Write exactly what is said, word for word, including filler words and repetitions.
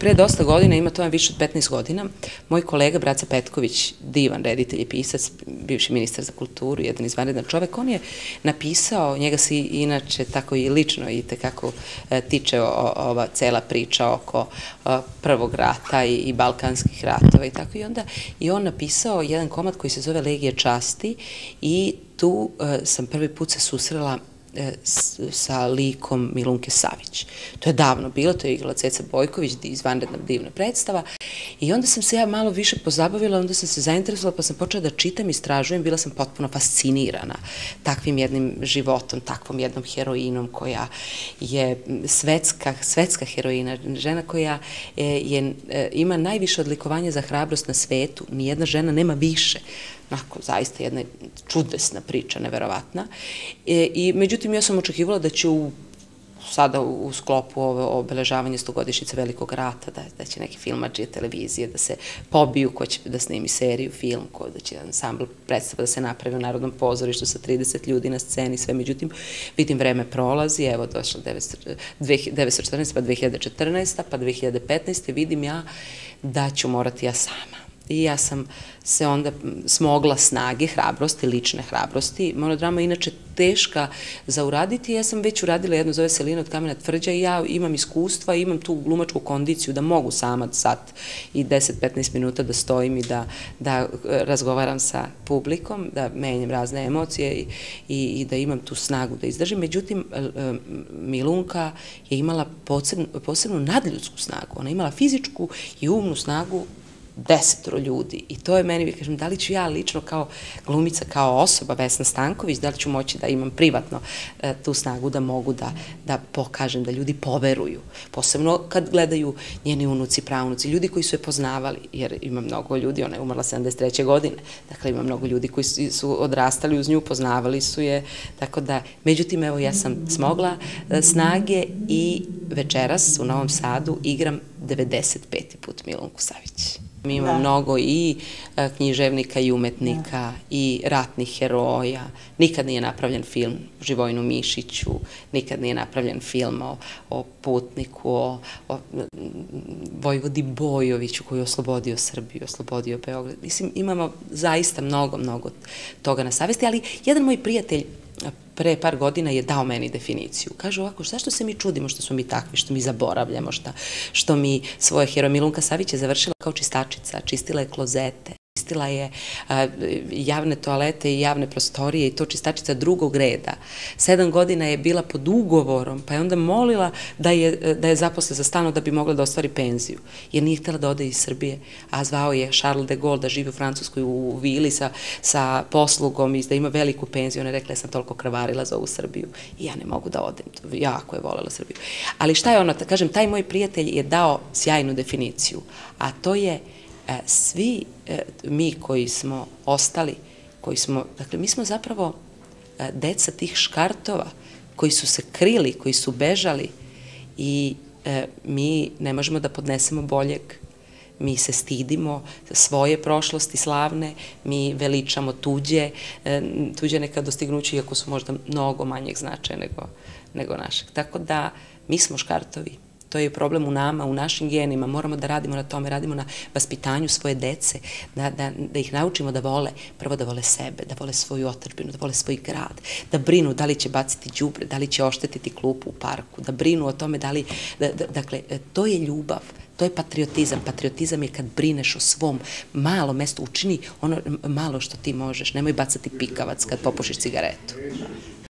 pre dosta godina, ima to više od petnaest godina, moj kolega Braca Petković, divan reditelj i pisac, bivši ministar za kulturu, jedan izvanredan čovek, on je napisao, njega se inače tako i lično i tekako tiče ova cela priča oko Prvog rata i balkanskih ratova i tako i onda i on napisao jedan komad koji se zove Legija časti i tu sam prvi put se susrela sa likom Milunke Savić. To je davno bilo, to je igrala Ceca Bojković, izvanredna divna predstava i onda sam se ja malo više pozabavila, onda sam se zainteresovala pa sam počela da čitam, istražujem, bila sam potpuno fascinirana takvim jednim životom, takvom jednom heroinom koja je svetska, svetska heroina, žena koja je, ima najviše odlikovanja za hrabrost na svetu, nijedna žena nema više. Onako, zaista jedna čudesna priča, neverovatna. I, međutim, ja sam očekivala da će u, sada u sklopu obeležavanja stogodišnjice Velikog rata, da će neki filmadžije televizije da se pobiju, ko će da snimi seriju, film, da će ansambl predstava da se napravi u Narodnom pozorištu sa trideset ljudi na sceni, sve. Međutim, vidim, vreme prolazi, evo, došla devetsto četrnaesta, pa dve hiljade četrnaesta, pa dve hiljade petnaeste, vidim ja da ću morati ja sama. I ja sam se onda smogla snage, hrabrosti, lične hrabrosti. Monodrama je inače teška za uraditi. Ja sam već uradila jedno, zove se Lina od kamena tvrđa i ja imam iskustva, imam tu glumačku kondiciju da mogu sama sat i deset do petnaest minuta da stojim i da razgovaram sa publikom, da menjam razne emocije i da imam tu snagu da izdržim. Međutim, Milunka je imala posebnu nadljudsku snagu. Ona je imala fizičku i umnu snagu desetoro ljudi i to je meni, vi kažem, da li ću ja lično kao glumica, kao osoba, Vesna Stanković, da li ću moći da imam privatno tu snagu da mogu da pokažem, da ljudi poveruju, posebno kad gledaju njeni unuci, praunuci, ljudi koji su je poznavali, jer ima mnogo ljudi, ona je umrla sedamdeset treće godine, dakle ima mnogo ljudi koji su odrastali uz nju, poznavali su je, tako da, međutim, evo, ja sam smogla snage i večeras u Novom Sadu igram devedeset peti put Milunku Savić. Mi imamo mnogo i književnika i umetnika i ratnih heroja. Nikad nije napravljen film o Živojinu Mišiću, nikad nije napravljen film o Putniku, o Vojvodi Bojoviću koji je oslobodio Srbiju, oslobodio Beograd. Mislim, imamo zaista mnogo, mnogo toga na savesti, ali jedan moj prijatelj pre par godina je dao meni definiciju. Kaže ovako, zašto se mi čudimo što smo mi takvi, što mi zaboravljamo, što mi svoje heroje. Milunka Savić je završila kao čistačica, čistila je klozete, čistila je javne toalete i javne prostorije i to čistačica drugog reda. Sedam godina je bila pod ugovorom, pa je onda molila da je zaposle za stalno da bi mogla da ostvari penziju, jer nije htjela da ode iz Srbije, a zvao je Charles de Gaulle da živi u Francuskoj u vili sa poslugom i da ima veliku penziju. Ona je rekla, ja sam toliko krvarila za ovu Srbiju i ja ne mogu da odem. Jako je volela Srbiju. Ali šta je ono, kažem, taj moj prijatelj je dao sjajnu definiciju, a to je svi mi koji smo ostali, koji smo, dakle, mi smo zapravo deca tih škartova koji su se krili, koji su bežali i mi ne možemo da podnesemo boljeg. Mi se stidimo svoje prošlosti slavne, mi veličamo tuđe, tuđe neka dostignuće, iako su možda mnogo manjeg značaja nego našeg. Tako da, mi smo škartovi. To je problem u nama, u našim genima, moramo da radimo na tome, radimo na vaspitanju svoje dece, da ih naučimo da vole, prvo da vole sebe, da vole svoju otadžbinu, da vole svoj grad, da brinu da li će baciti đubre, da li će oštetiti klupu u parku, da brinu o tome da li, dakle, to je ljubav, to je patriotizam. Patriotizam je kad brineš o svom malom mestu, učini ono malo što ti možeš, nemoj bacati pikavac kad popušiš cigaretu.